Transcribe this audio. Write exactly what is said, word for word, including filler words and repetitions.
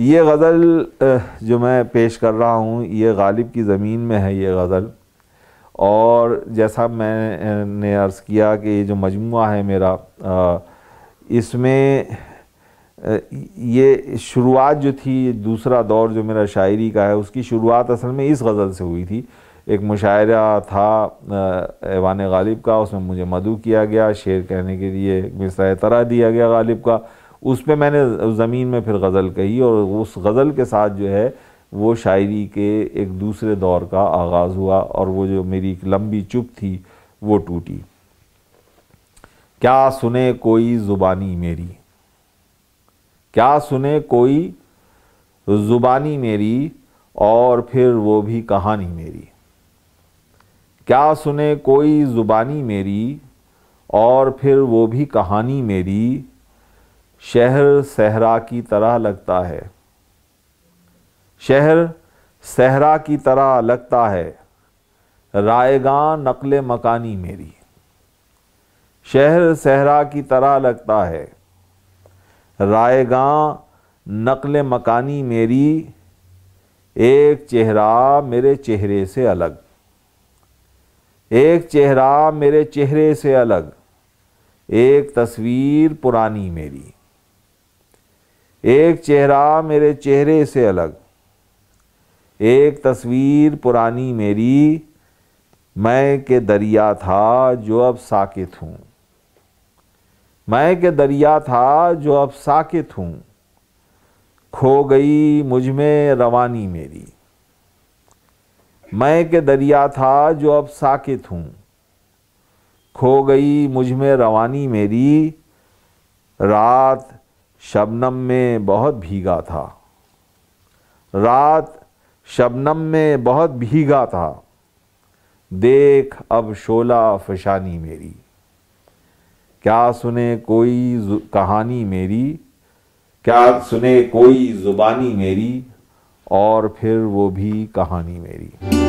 ये गज़ल जो मैं पेश कर रहा हूँ ये गालिब की ज़मीन में है ये गज़ल। और जैसा मैंने अर्ज़ किया कि ये जो मजमुआ है मेरा, इसमें ये शुरुआत जो थी, दूसरा दौर जो मेरा शायरी का है, उसकी शुरुआत असल में इस गज़ल से हुई थी। एक मुशायरा था ऐवान गालिब का, उसमें मुझे मदऊ किया गया, शेर कहने के लिए मिसरा तरह दिया गया गालिब का। उस पर मैंने ज़मीन में फिर गज़ल कही और उस गज़ल के साथ जो है वो शायरी के एक दूसरे दौर का आगाज़ हुआ और वो जो मेरी एक लंबी चुप थी वो टूटी। क्या सुने कोई ज़ुबानी मेरी, क्या सुने कोई ज़ुबानी मेरी और फिर वो भी कहानी मेरी। क्या सुने कोई ज़ुबानी मेरी और फिर वो भी कहानी मेरी। शहर सहरा की तरह लगता है, शहर सहरा की तरह लगता है, रायगां नक़्ल मकानी मेरी। शहर सहरा की तरह लगता है, रायगां नक़्ल मकानी मेरी। एक चेहरा मेरे चेहरे से अलग, एक चेहरा मेरे चेहरे से अलग, एक तस्वीर पुरानी मेरी। एक चेहरा मेरे चेहरे से अलग, एक तस्वीर पुरानी मेरी। मैं के दरिया था जो अब साकित हूँ, मैं के दरिया था जो अब साकित हूँ। खो गई मुझ में रवानी मेरी। मैं के दरिया था जो अब साकित हूँ, खो गई मुझ में रवानी मेरी। रात शबनम में बहुत भीगा था, रात शबनम में बहुत भीगा था, देख अब शोला फशानी मेरी। क्या सुने कोई कहानी मेरी, क्या सुने कोई ज़ुबानी मेरी और फिर वो भी कहानी मेरी।